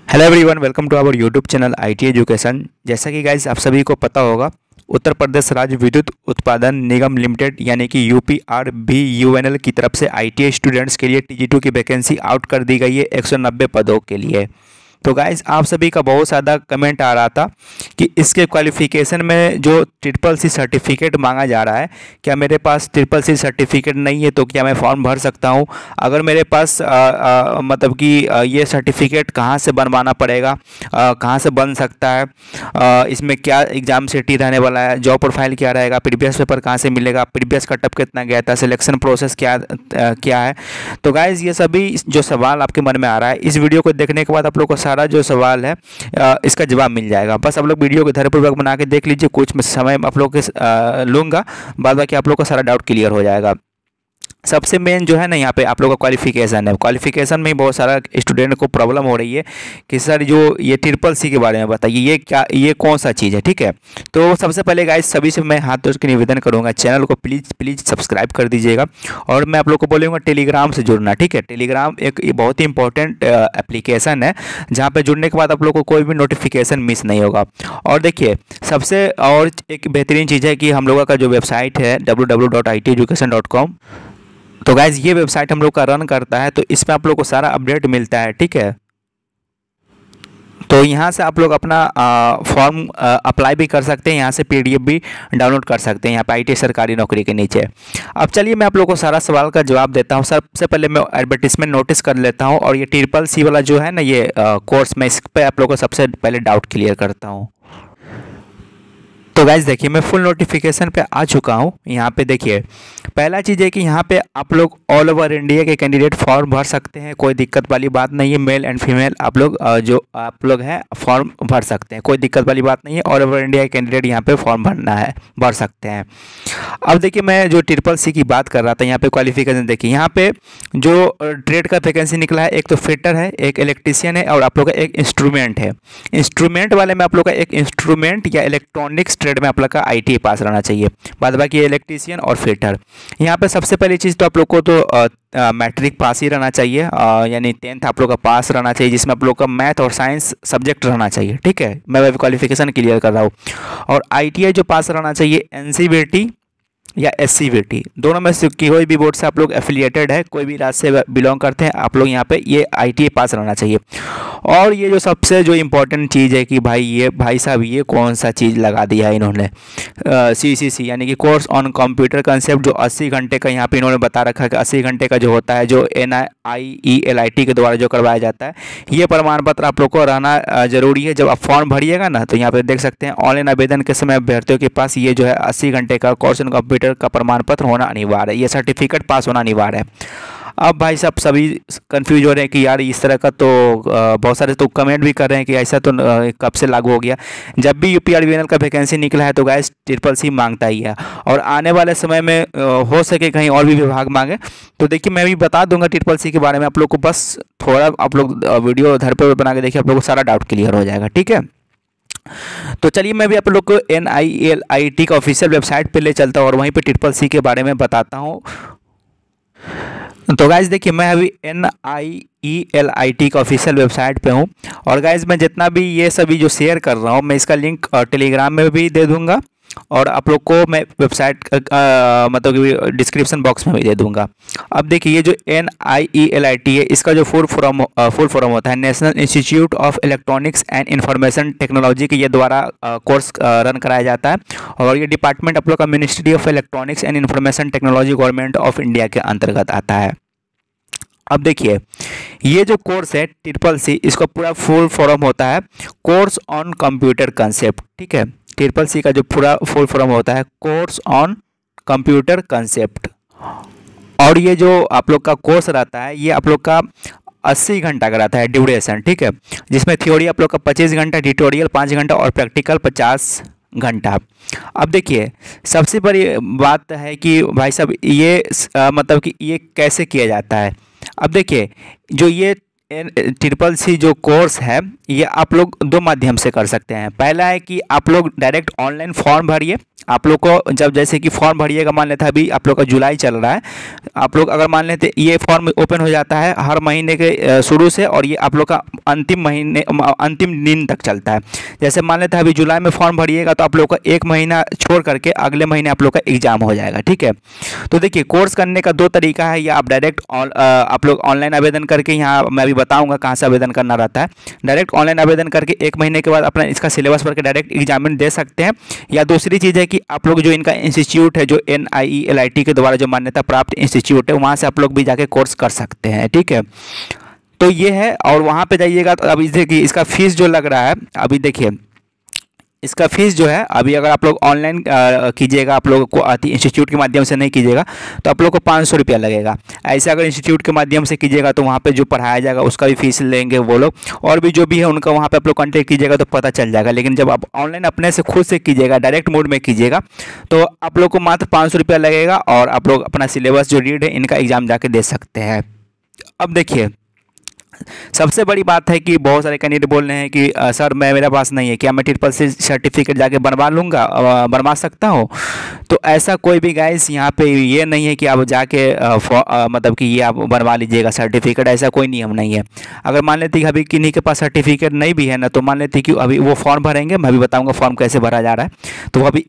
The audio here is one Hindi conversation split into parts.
Hello everyone, welcome to our YouTube channel IT education. जैसा कि गाइस आप सभी को पता होगा, उत्तर प्रदेश राज्य विद्युत उत्पादन निगम लिमिटेड यानी कि यूपीआरबीयूएनएल की तरफ से आईटीआई स्टूडेंट्स के लिए टीजी2 की वैकेंसी आउट कर दी गई है 190 पदों के लिए। तो गाइस आप सभी का बहुत ज़्यादा कमेंट आ रहा था कि इसके क्वालिफ़िकेशन में जो ट्रिपल सी सर्टिफिकेट मांगा जा रहा है, क्या मेरे पास ट्रिपल सी सर्टिफिकेट नहीं है तो क्या मैं फॉर्म भर सकता हूं? अगर मेरे पास मतलब कि ये सर्टिफिकेट कहां से बनवाना पड़ेगा, कहां से बन सकता है, इसमें क्या एग्ज़ाम सिटी रहने वाला है, जॉब प्रोफाइल क्या रहेगा, प्रीवियस पेपर कहाँ से मिलेगा, प्रीवियस कटअप कितना गया था, सिलेक्शन प्रोसेस क्या है। तो गाइज़ ये सभी जो सवाल आपके मन में आ रहा है, इस वीडियो को देखने के बाद आप लोग को सारा जो सवाल है इसका जवाब मिल जाएगा। बस आप लोग वीडियो को धैर्यपूर्वक बना के देख लीजिए, कुछ समय आप लोग के लूँगा, बाद बाकी आप लोग का सारा डाउट क्लियर हो जाएगा। सबसे मेन जो है ना, यहाँ पे आप लोग का क्वालिफिकेशन है। क्वालिफिकेशन में बहुत सारा स्टूडेंट को प्रॉब्लम हो रही है कि सर जो ये ट्रिपल सी के बारे में बताइए, ये कौन सा चीज़ है। ठीक है, तो सबसे पहले गाइस सभी से मैं हाथ जोड़ के निवेदन करूँगा, चैनल को प्लीज़ सब्सक्राइब कर दीजिएगा और मैं आप लोग को बोलूँगा टेलीग्राम से जुड़ना। ठीक है, टेलीग्राम एक बहुत ही इंपॉर्टेंट एप्लीकेशन है जहाँ पर जुड़ने के बाद आप लोग को कोई भी नोटिफिकेशन मिस नहीं होगा। और देखिए सबसे और एक बेहतरीन चीज़ है कि हम लोगों का जो वेबसाइट है www.iteducation.com, तो गाइज ये वेबसाइट हम लोग का रन करता है, तो इसमें आप लोग को सारा अपडेट मिलता है। ठीक है, तो यहाँ से आप लोग अपना फॉर्म अप्लाई भी कर सकते हैं, यहाँ से पीडीएफ भी डाउनलोड कर सकते हैं यहाँ पे आईटी सरकारी नौकरी के नीचे। अब चलिए मैं आप लोग को सारा सवाल का जवाब देता हूँ। सबसे पहले मैं एडवर्टीजमेंट नोटिस कर लेता हूँ और ये ट्रिपल सी वाला जो है ना ये कोर्स, मैं इस पर आप लोग को सबसे पहले डाउट क्लियर करता हूँ। तो गाइज देखिए मैं फुल नोटिफिकेशन पे आ चुका हूँ। यहाँ पे देखिए पहला चीज़ है कि यहाँ पे आप लोग ऑल ओवर इंडिया के कैंडिडेट फॉर्म भर सकते हैं, कोई दिक्कत वाली बात नहीं है। मेल एंड फीमेल आप लोग जो आप लोग हैं फॉर्म भर सकते हैं, कोई दिक्कत वाली बात नहीं है। ऑल ओवर इंडिया के कैंडिडेट यहाँ पे फॉर्म भर सकते हैं। अब देखिए मैं जो ट्रिपल सी की बात कर रहा था, यहाँ पे क्वालिफिकेशन देखिए, यहाँ पे जो ट्रेड का वैकेंसी निकला है, एक तो फिटर है, एक इलेक्ट्रीशियन है और आप लोग का एक इंस्ट्रूमेंट है। इंस्ट्रूमेंट वाले में आप लोग का एक इंस्ट्रूमेंट या इलेक्ट्रॉनिक्स ट्रेड में आप लोग का आईटी पास रहना चाहिए, बाद बाकी इलेक्ट्रीशियन और फिटर। यहाँ पे सबसे पहली चीज़ तो आप लोग को तो मैट्रिक पास ही रहना चाहिए, यानी 10th आप लोग का पास रहना चाहिए, जिसमें आप लोग का मैथ और साइंस सब्जेक्ट रहना चाहिए। ठीक है, मैं क्वालिफिकेशन क्लियर कर रहा हूँ। और आईटीआई जो पास रहना चाहिए एनसीवीटी या एससीवीटी, दोनों में से कोई भी बोर्ड से आप लोग एफिलिएटेड है, कोई भी राज्य से बिलोंग करते हैं, आप लोग यहाँ पे ये आईटीआई पास रहना चाहिए। और ये जो सबसे जो इम्पोर्टेंट चीज़ है कि भाई साहब ये कौन सा चीज़ लगा दिया है इन्होंने, सीसीसी यानी कि कोर्स ऑन कंप्यूटर कंसेप्ट, जो 80 घंटे का यहाँ पे इन्होंने बता रखा है कि 80 घंटे का जो होता है, जो NIELIT के द्वारा जो करवाया जाता है, ये प्रमाण पत्र आप लोग को रहना जरूरी है। जब आप फॉर्म भरिएगा ना, तो यहाँ पे देख सकते हैं ऑनलाइन आवेदन के समय अभ्यर्थियों के पास ये जो है 80 घंटे का कोर्स ऑन कंप्यूटर का प्रमाण पत्र होना अनिवार्य है, ये सर्टिफिकेट पास होना अनिवार्य है। अब भाई साहब सभी कंफ्यूज हो रहे हैं कि यार इस तरह का, तो बहुत सारे तो कमेंट भी कर रहे हैं कि ऐसा तो कब से लागू हो गया। जब भी यूपीआरबीएनएल का वैकेंसी निकला है तो गाइस ट्रिपल सी मांगता ही है, और आने वाले समय में हो सके कहीं और भी विभाग मांगे। तो देखिए मैं भी बता दूंगा ट्रिपल सी के बारे में, आप लोग को बस थोड़ा आप लोग वीडियो धर पर बना के देखिए, आप लोग को सारा डाउट क्लियर हो जाएगा। ठीक है, तो चलिए मैं भी आप लोग को NIELIT का ऑफिशियल वेबसाइट पे ले चलता हूँ और वहीं पे ट्रिपल सी के बारे में बताता हूँ। तो गाइज देखिए मैं अभी NIELIT का ऑफिशियल वेबसाइट पे हूँ, और गाइज मैं जितना भी ये सभी जो शेयर कर रहा हूँ, मैं इसका लिंक टेलीग्राम में भी दे दूँगा और आप लोग को मैं वेबसाइट मतलब कि डिस्क्रिप्शन बॉक्स में भी दे दूंगा। अब देखिए ये जो NIELIT है, इसका जो फुल फॉर्म होता है national institute of electronics and information technology के ये द्वारा कोर्स रन कराया जाता है, और ये डिपार्टमेंट आप लोग का ministry of electronics and information technology government of India के अंतर्गत आता है। अब देखिए ये जो कोर्स है ट्रिपल सी, इसका पूरा फुल फॉर्म होता है कोर्स ऑन कंप्यूटर कंसेप्ट। ठीक है, ट्रिपल सी का जो पूरा फुल फॉर्म होता है कोर्स ऑन कंप्यूटर कंसेप्ट, और ये जो आप लोग का कोर्स रहता है ये आप लोग का 80 घंटा का रहता है ड्यूरेशन। ठीक है, जिसमें थ्योरी आप लोग का 25 घंटा, ट्यूटोरियल 5 घंटा और प्रैक्टिकल 50 घंटा। अब देखिए सबसे बड़ी बात है कि भाई साहब ये मतलब कि ये कैसे किया जाता है। अब देखिए जो ये ट्रिपल सी जो कोर्स है ये आप लोग दो माध्यम से कर सकते हैं। पहला है कि आप लोग डायरेक्ट ऑनलाइन फॉर्म भरिए। आप लोग को जब जैसे कि फॉर्म भरिएगा, मान लेते हैं अभी आप लोग का जुलाई चल रहा है, आप लोग अगर मान लेते ये फॉर्म ओपन हो जाता है हर महीने के शुरू से, और ये आप लोग का अंतिम दिन तक चलता है। जैसे मान लेते हैं अभी जुलाई में फॉर्म भरिएगा तो आप लोग का एक महीना छोड़ करके अगले महीने आप लोग का एग्जाम हो जाएगा, ठीक है। तो देखिए कोर्स करने का दो तरीका है, या आप डायरेक्ट आप लोग ऑनलाइन आवेदन करके, यहाँ मैं अभी बताऊँगा कहाँ से आवेदन करना रहता है। डायरेक्ट ऑनलाइन आवेदन करके एक महीने के बाद अपना इसका सिलेबस पढ़ के डायरेक्ट एग्जामिन दे सकते हैं। या दूसरी चीज़ है कि आप लोग जो इनका इंस्टीट्यूट है, जो NIELIT के द्वारा जो मान्यता प्राप्त इंस्टीट्यूट है, वहाँ से आप लोग भी जाके कोर्स कर सकते हैं, ठीक है। तो ये है, और वहाँ पे जाइएगा तो अभी देखिए इसका फीस जो लग रहा है, अभी देखिए इसका फीस जो है, अभी अगर आप लोग ऑनलाइन कीजिएगा, आप लोगों को इंस्टीट्यूट के माध्यम से नहीं कीजिएगा तो आप लोग को 500 रुपया लगेगा। ऐसे अगर इंस्टीट्यूट के माध्यम से कीजिएगा तो वहाँ पे जो पढ़ाया जाएगा उसका भी फीस लेंगे वो लोग, और भी जो भी है उनका वहाँ पे आप लोग कॉन्टेक्ट कीजिएगा तो पता चल जाएगा। लेकिन जब आप ऑनलाइन अपने से खुद से कीजिएगा, डायरेक्ट मोड में कीजिएगा, तो आप लोग को मात्र 500 रुपया लगेगा, और आप लोग अपना सिलेबस जो रीड है इनका एग्ज़ाम जाके दे सकते हैं। अब देखिए सबसे बड़ी बात है कि बहुत सारे कैंडिडेट बोल रहे हैं कि सर मेरे पास नहीं है, क्या मैं ट्रिपल सी सर्टिफिकेट जाके बनवा लूँगा, बनवा सकता हूँ? तो ऐसा कोई भी गाइस यहाँ पे ये नहीं है कि आप जाके मतलब कि ये आप बनवा लीजिएगा सर्टिफिकेट, ऐसा कोई नियम नहीं है। अगर मान लेते कि अभी किन्हीं के पास सर्टिफिकेट नहीं भी है ना, तो मान लेते कि अभी वो फॉर्म भरेंगे, मैं भी बताऊँगा फॉर्म कैसे भरा जा रहा है। तो अभी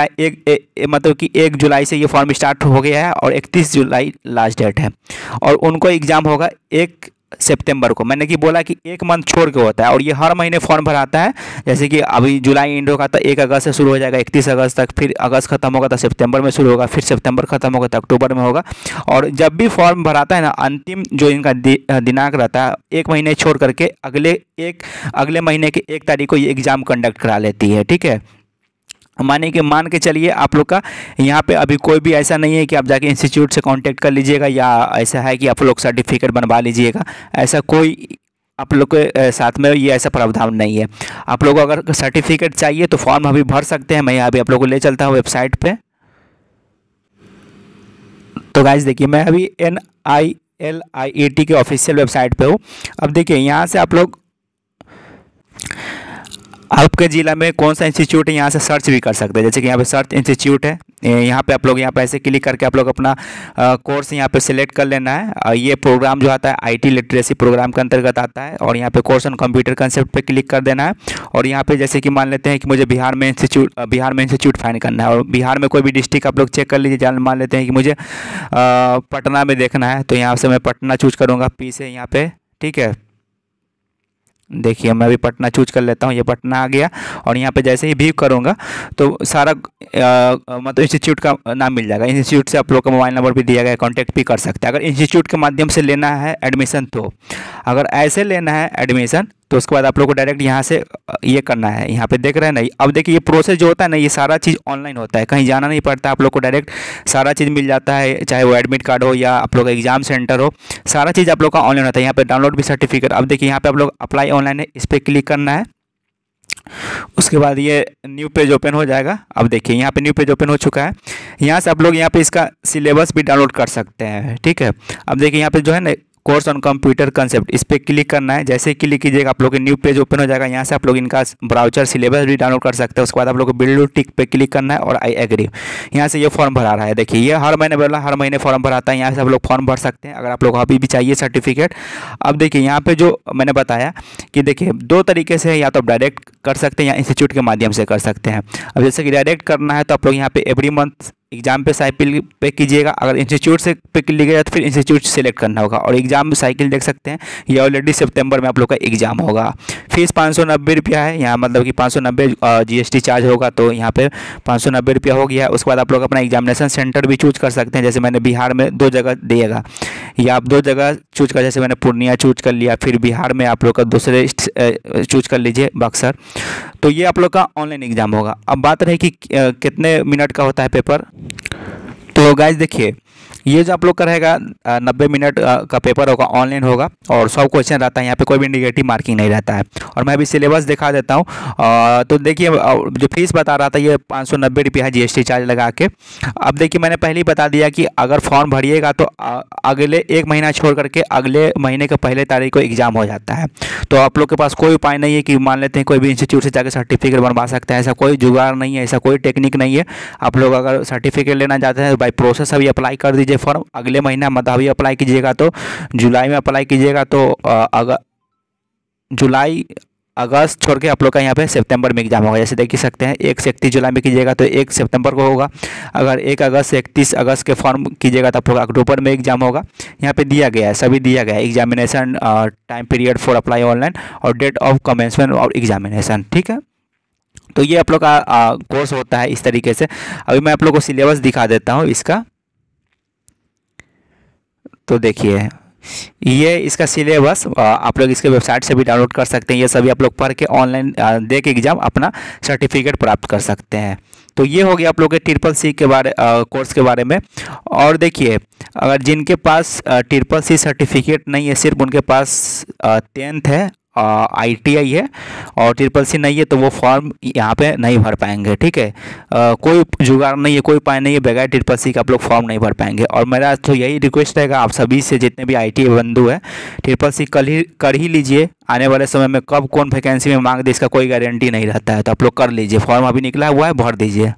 1 जुलाई से ये फॉर्म स्टार्ट हो गया है, और 31 जुलाई लास्ट डेट है, और उनको एग्ज़ाम होगा 1 सितंबर को। मैंने कि बोला कि एक मंथ छोड़ के होता है, और ये हर महीने फॉर्म भराता है। जैसे कि अभी जुलाई एंड होगा तो 1 अगस्त से शुरू हो जाएगा 31 अगस्त तक, फिर अगस्त खत्म होगा तो सितंबर में शुरू होगा, फिर सितंबर खत्म होगा तो अक्टूबर में होगा। और जब भी फॉर्म भराता है ना, अंतिम जो इनका दिनांक रहता है 1 महीने छोड़ करके अगले महीने के 1 तारीख को ये एग्ज़ाम कंडक्ट करा लेती है, ठीक है। मान के चलिए आप लोग का यहाँ पे अभी कोई भी ऐसा नहीं है कि आप जाके इंस्टीट्यूट से कांटेक्ट कर लीजिएगा, या ऐसा है कि आप लोग सर्टिफिकेट बनवा लीजिएगा, ऐसा कोई आप लोग के साथ में ये ऐसा प्रावधान नहीं है। आप लोग अगर सर्टिफिकेट चाहिए तो फॉर्म अभी भर सकते हैं। मैं अभी आप लोग को ले चलता हूँ वेबसाइट पे। तो गाइस देखिए मैं अभी NIELIT के ऑफिशियल वेबसाइट पे हूँ। अब देखिए यहाँ से आप लोग आपके ज़िला में कौन सा इंस्टीट्यूट है यहाँ से सर्च भी कर सकते हैं। जैसे कि यहाँ पे सर्च इंस्टीट्यूट है, यहाँ पे आप लोग यहाँ पे ऐसे क्लिक करके आप लोग अपना कोर्स यहाँ पे सिलेक्ट कर लेना है। ये प्रोग्राम जो आता है IT लिटरेसी प्रोग्राम के अंतर्गत आता है, और यहाँ पे कोर्स ऑन कंप्यूटर कंसेप्ट पे क्लिक कर देना है। और यहाँ पे जैसे कि मान लेते हैं कि मुझे बिहार में इंस्टीट्यूट फाइंड करना है, और बिहार में कोई भी डिस्ट्रिक्ट आप लोग चेक कर लीजिए। मान लेते हैं कि मुझे पटना में देखना है, तो यहाँ से मैं पटना चूज करूँगा P से यहाँ पे, ठीक है। देखिए मैं अभी पटना चूज कर लेता हूँ, ये पटना आ गया, और यहाँ पे जैसे ही व्यू करूँगा तो सारा मतलब इंस्टीट्यूट का नाम मिल जाएगा। इंस्टीट्यूट से आप लोग का मोबाइल नंबर भी दिया गया है, कॉन्टैक्ट भी कर सकते हैं अगर इंस्टीट्यूट के माध्यम से लेना है एडमिशन। तो अगर ऐसे लेना है एडमिशन तो उसके बाद आप लोग को डायरेक्ट यहाँ से ये करना है। यहाँ पे देख रहे हैं ना, अब देखिए ये प्रोसेस जो होता है ना, ये सारा चीज़ ऑनलाइन होता है, कहीं जाना नहीं पड़ता, आप लोग को डायरेक्ट सारा चीज़ मिल जाता है। चाहे वो एडमिट कार्ड हो या आप लोग का एग्जाम सेंटर हो, सारा चीज़ आप लोग का ऑनलाइन होता है। यहाँ पे डाउनलोड भी सर्टिफिकेट। अब देखिए यहाँ पे आप लोग अप्लाई ऑनलाइन है, इस पर क्लिक करना है। उसके बाद ये न्यू पेज ओपन हो जाएगा। अब देखिए यहाँ पे न्यू पेज ओपन हो चुका है। यहाँ से आप लोग यहाँ पे इसका सिलेबस भी डाउनलोड कर सकते हैं, ठीक है। अब देखिए यहाँ पे जो है ना कोर्स ऑन कंप्यूटर कंसेप्ट, इस पर क्लिक करना है। जैसे ही क्लिक कीजिएगा आप लोग के न्यू पेज ओपन हो जाएगा। यहाँ से आप लोग इनका ब्राउचर सिलेबस भी डाउनलोड कर सकते हैं। उसके बाद आप लोग को बिल्ड टिक पे क्लिक करना है और आई एग्री। यहाँ से ये फॉर्म भरा रहा है। देखिए ये हर महीने फॉर्म भराता है। यहाँ से आप लोग फॉर्म भर सकते हैं अगर आप लोग को अभी भी चाहिए सर्टिफिकेट। अब देखिए यहाँ पे जो मैंने बताया कि देखिए दो तरीके से, या तो आप डायरेक्ट कर सकते हैं या इंस्टीट्यूट के माध्यम से कर सकते हैं। अब जैसे कि डायरेक्ट करना है तो आप लोग यहाँ पे एवरी मंथ एग्जाम पे साइकिल पे कीजिएगा। अगर इंस्टीट्यूट से पे कीजिएगा तो फिर इंस्टीट्यूट सेलेक्ट करना होगा। और एग्जाम में साइकिल देख सकते हैं, ये ऑलरेडी सितंबर में आप लोग का एग्जाम होगा। फीस 590 रुपया है यहाँ, मतलब कि 590 GST चार्ज होगा, तो यहाँ पे 590 रुपया हो गया। उसके बाद आप लोग अपना एग्जामिनेशन सेंटर भी चूज कर सकते हैं। जैसे मैंने बिहार में 2 जगह दिएगा, या आप 2 जगह चूज कर, जैसे मैंने पूर्णिया चूज कर लिया, फिर बिहार में आप लोग का दूसरे चूज कर लीजिए बक्सर। तो ये आप लोग का ऑनलाइन एग्जाम होगा। अब बात रही कि कितने मिनट का होता है पेपर। तो गाइस देखिए ये जो आप लोग का रहेगा 90 मिनट का पेपर होगा, ऑनलाइन होगा और 100 क्वेश्चन रहता है। यहाँ पे कोई भी निगेटिव मार्किंग नहीं रहता है। और मैं अभी सिलेबस दिखा देता हूँ। तो देखिए जो फीस बता रहा था ये 590 रुपये है GST चार्ज लगा के। अब देखिए मैंने पहले ही बता दिया कि अगर फॉर्म भरिएगा तो अगले 1 महीना छोड़ करके अगले महीने के पहले तारीख को एग्ज़ाम हो जाता है। तो आप लोग के पास कोई उपाय नहीं है कि मान लेते हैं कोई भी इंस्टीट्यूट से जाकर सर्टिफिकेट बनवा सकते हैं, ऐसा कोई जुगाड़ नहीं है, ऐसा कोई टेक्निक नहीं है। आप लोग अगर सर्टिफिकेट लेना चाहते हैं बाई प्रोसेस अभी अप्लाई कर दीजिए फॉर्म। अगले महीना मतलब अभी अप्लाई कीजिएगा तो जुलाई में अप्लाई कीजिएगा तो अगर जुलाई अगस्त छोड़ के आप लोग का यहाँ पे सितंबर में एग्जाम होगा। जैसे देख ही सकते हैं 1 से 31 जुलाई में कीजिएगा तो 1 सितंबर को होगा। अगर 1 अगस्त से 31 अगस्त के फॉर्म कीजिएगा तो आप लोग अक्टूबर में एग्जाम होगा। यहाँ पे दिया गया है, सभी दिया गया है, examination time period for apply online और डेट ऑफ कमेंसमेंट और एग्जामिनेशन। ठीक है, तो ये आप लोग का कोर्स होता है इस तरीके से। अभी मैं आप लोग को सिलेबस दिखा देता हूँ इसका। तो देखिए ये इसका सिलेबस आप लोग इसके वेबसाइट से भी डाउनलोड कर सकते हैं। ये सभी आप लोग पढ़ के ऑनलाइन दे के एग्ज़ाम अपना सर्टिफिकेट प्राप्त कर सकते हैं। तो ये हो गया आप लोग के CCC के बारे कोर्स के बारे में। और देखिए अगर जिनके पास CCC सर्टिफिकेट नहीं है, सिर्फ उनके पास 10th है, ITI है और CCC नहीं है तो वो फॉर्म यहाँ पे नहीं भर पाएंगे। ठीक है, कोई जुगाड़ नहीं है, कोई उपाय नहीं है, बगैर CCC का आप लोग फॉर्म नहीं भर पाएंगे। और मेरा तो यही रिक्वेस्ट रहेगा आप सभी से, जितने भी ITI बंधु है, CCC कर ही लीजिए। आने वाले समय में कब कौन वैकेंसी में मांग दे इसका कोई गारंटी नहीं रहता है, तो आप लोग कर लीजिए। फॉर्म अभी निकला हुआ है, भर दीजिए।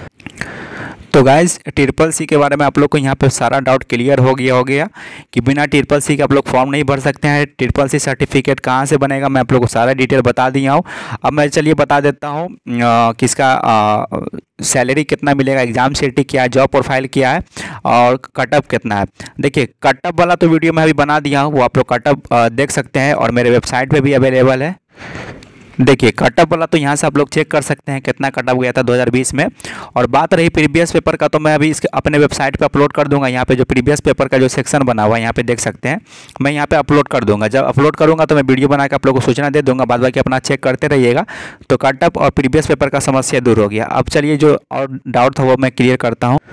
तो गाइज़ CCC के बारे में आप लोग को यहाँ पे सारा डाउट क्लियर हो गया कि बिना CCC के आप लोग फॉर्म नहीं भर सकते हैं। CCC सर्टिफिकेट कहाँ से बनेगा मैं आप लोग को सारा डिटेल बता दिया हूँ। अब मैं चलिए बता देता हूँ कि इसका सैलरी कितना मिलेगा, एग्ज़ाम शेड्यूल क्या है, जॉब प्रोफाइल क्या है और कटअप कितना है। देखिए कटअप वाला तो वीडियो मैं अभी बना दिया हूँ, वो आप लोग कटअप देख सकते हैं और मेरे वेबसाइट पर भी अवेलेबल है। देखिए कटअप वाला तो यहाँ से आप लोग चेक कर सकते हैं कितना कटअप गया था 2020 में। और बात रही प्रीवियस पेपर का तो मैं अभी इसके अपने वेबसाइट पे अपलोड कर दूंगा। यहाँ पे जो प्रीवियस पेपर का जो सेक्शन बना हुआ है यहाँ पे देख सकते हैं, मैं यहाँ पे अपलोड कर दूंगा। जब अपलोड करूँगा तो मैं वीडियो बना के आप लोग को सूचना दे दूँगा। बाद बाकी अपना चेक करते रहिएगा। तो कटअप और प्रीवियस पेपर का समस्या दूर हो गया। अब चलिए जो और डाउट था वो मैं क्लियर करता हूँ।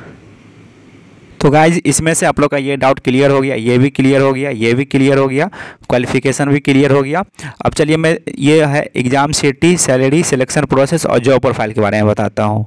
तो गाइज इसमें से आप लोग का ये डाउट क्लियर हो गया, ये भी क्लियर हो गया, ये भी क्लियर हो गया, क्वालिफिकेशन भी क्लियर हो गया। अब चलिए मैं ये है exam schedule, salary, selection process और जॉब प्रोफाइल के बारे में बताता हूँ।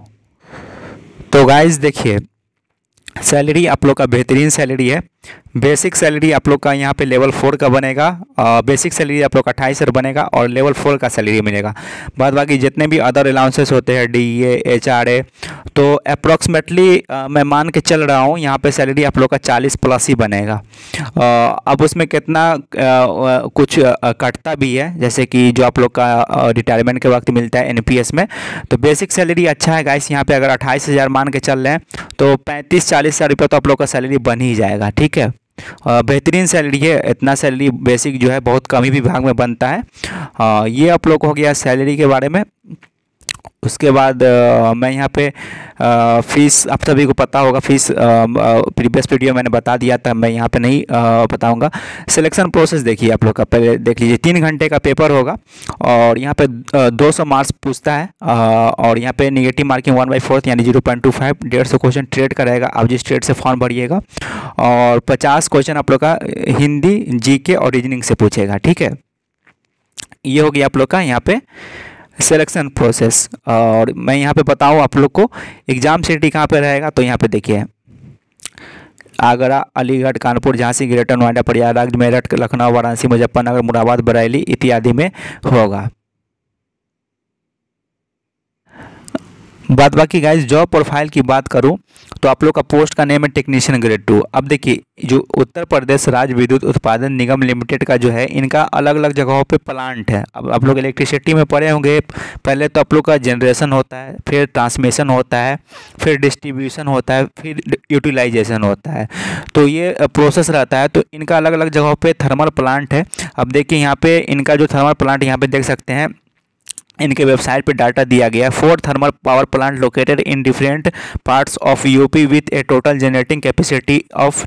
तो गाइज देखिए सैलरी आप लोग का बेहतरीन सैलरी है। बेसिक सैलरी आप लोग का यहाँ पे लेवल 4 का बनेगा। बेसिक सैलरी आप लोग का 28,000 बनेगा और लेवल 4 का सैलरी मिलेगा। बाद बाकी जितने भी अदर अलाउंसेस होते हैं DA HRA तो अप्रॉक्सीमेटली मैं मान के चल रहा हूँ यहाँ पे सैलरी आप लोग का 40+ ही बनेगा। अब उसमें कितना कुछ कटता भी है, जैसे कि जो आप लोग का रिटायरमेंट के वक्त मिलता है NPS में। तो बेसिक सैलरी अच्छा है गाइस। यहाँ पे अगर 28,000 मान के चल रहे हैं तो 35-40 हज़ार रुपये तो आप लोग का सैलरी बन ही जाएगा। ठीक है, बेहतरीन सैलरी है। इतना सैलरी बेसिक जो है बहुत कम ही विभाग में बनता है। ये आप लोग को हो गया सैलरी के बारे में। उसके बाद मैं यहाँ पे फ़ीस आप सभी को पता होगा, फ़ीस प्रीवियस वीडियो मैंने बता दिया था, मैं यहाँ पे नहीं बताऊँगा। सिलेक्शन प्रोसेस देखिए आप लोग का, पहले देख लीजिए 3 घंटे का पेपर होगा और यहाँ पे 200 मार्क्स पूछता है और यहाँ पे नेगेटिव मार्किंग 1/4 यानी 0.25, 150 क्वेश्चन ट्रेड का रहेगा। आप जिस ट्रेड से फॉर्म भरिएगा और 50 क्वेश्चन आप लोग का हिंदी GK और रीजनिंग से पूछेगा। ठीक है, ये हो गया आप लोग का यहाँ पे सिलेक्शन प्रोसेस। और मैं यहाँ पे बताऊँ आप लोग को एग्ज़ाम सिटी कहाँ पे रहेगा। तो यहाँ पे देखिए आगरा, अलीगढ़, कानपुर, झांसी, ग्रेटर नोएडा, प्रयागराज, मेरठ, लखनऊ, वाराणसी, मुजफ्फरनगर, मुरादाबाद, बरेली इत्यादि में होगा। बाद बाकी गाइस जॉब प्रोफाइल की बात करूं तो आप लोग का पोस्ट का नेम है टेक्नीशियन ग्रेड 2। अब देखिए जो उत्तर प्रदेश राज्य विद्युत उत्पादन निगम लिमिटेड का जो है इनका अलग अलग जगहों पे प्लांट है। अब आप लोग इलेक्ट्रिसिटी में पढ़े होंगे, पहले तो आप लोग का जनरेशन होता है, फिर ट्रांसमिशन होता है, फिर डिस्ट्रीब्यूशन होता है, फिर यूटिलाइजेशन होता है। तो ये प्रोसेस रहता है। तो इनका अलग अलग जगहों पर थर्मल प्लांट है। अब देखिए यहाँ पे इनका जो थर्मल प्लांट यहाँ पे देख सकते हैं, इनके वेबसाइट पे डाटा दिया गया है। 4 thermal power plant located in different parts of UP with a total generating capacity of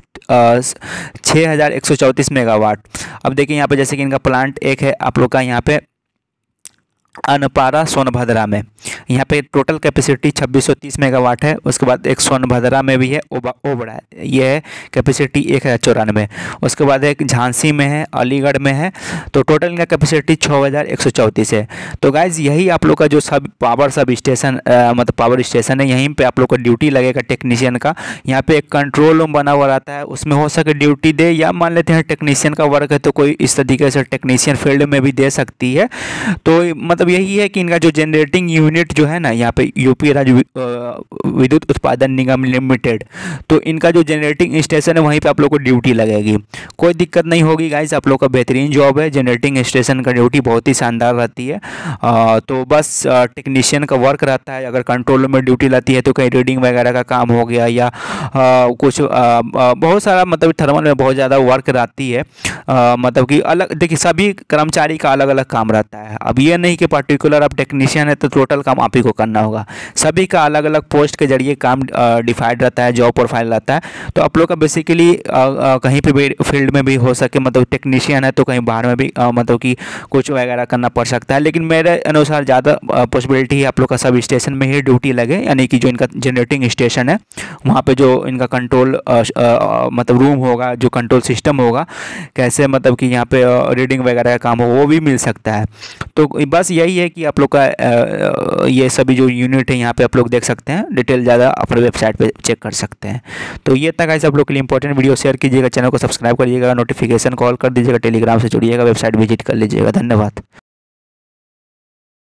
6134 megawatt. अब देखिए यहाँ पे जैसे कि इनका प्लांट एक है आप लोग का यहाँ पे अनपारा सोनभद्रा में। यहाँ पे टोटल कैपेसिटी 2630 मेगावाट है। उसके बाद एक सोनभद्रा में भी है, ओबड़ा है, ये है कैपेसिटी 1094। उसके बाद एक झांसी में है, अलीगढ़ में है, तो टोटल इनका कैपेसिटी 6134 है। तो गाइज यही आप लोग का जो सब स्टेशन मतलब पावर स्टेशन है, यहीं पे आप लोग का ड्यूटी लगेगा टेक्नीशियन का। यहाँ पे एक कंट्रोल रूम बना हुआ रहता है, उसमें हो सके ड्यूटी दे, या मान लेते हैं टेक्नीशियन का वर्क है तो कोई इस तरीके से टेक्नीशियन फील्ड में भी दे सकती है। तो मतलब यही है कि इनका जो जनरेटिंग यूनिट जो है ना, यहाँ पे यूपी राज्य विद्युत उत्पादन निगम लिमिटेड, तो इनका जो जनरेटिंग स्टेशन है वहीं पे आप लोग को ड्यूटी लगेगी। कोई दिक्कत नहीं होगी गाइस, आप लोग का बेहतरीन जॉब है। जनरेटिंग स्टेशन का ड्यूटी बहुत ही शानदार रहती है। तो बस टेक्नीशियन का वर्क रहता है। अगर कंट्रोल में ड्यूटी रहती है तो कहीं रीडिंग वगैरह का काम हो गया, या कुछ बहुत सारा मतलब थर्मल में बहुत ज़्यादा वर्क रहती है। मतलब कि अलग देखिए, सभी कर्मचारी का अलग अलग काम रहता है। अब ये नहीं कि पर्टिकुलर आप टेक्नीशियन है तो टोटल काम आप ही को करना होगा। सभी का अलग अलग पोस्ट के जरिए काम डिफाइंड रहता है, जॉब प्रोफाइल रहता है। तो आप लोग का बेसिकली कहीं पे भी फील्ड में भी हो सके, मतलब टेक्नीशियन है तो कहीं बाहर में भी मतलब कि कुछ वगैरह करना पड़ सकता है। लेकिन मेरे अनुसार ज़्यादा पॉसिबिलिटी है आप लोग का सब स्टेशन में ही ड्यूटी लगे, यानी कि जो इनका जनरेटिंग स्टेशन है वहाँ पे जो इनका कंट्रोल मतलब रूम होगा, जो कंट्रोल सिस्टम होगा, कैसे मतलब कि यहाँ पे रीडिंग वगैरह का काम हो, वो भी मिल सकता है। तो बस यही है कि आप लोग का ये सभी जो यूनिट है यहाँ पे आप लोग देख सकते हैं। डिटेल ज़्यादा अपने वेबसाइट पे चेक कर सकते हैं। तो ये तक ऐसे आप लोग के लिए इंपॉर्टेंट वीडियो शेयर कीजिएगा, चैनल को सब्सक्राइब करिएगा, नोटिफिकेशन कॉल कर दीजिएगा, टेलीग्राम से जुड़िएगा, वेबसाइट विजिट कर लीजिएगा। धन्यवाद।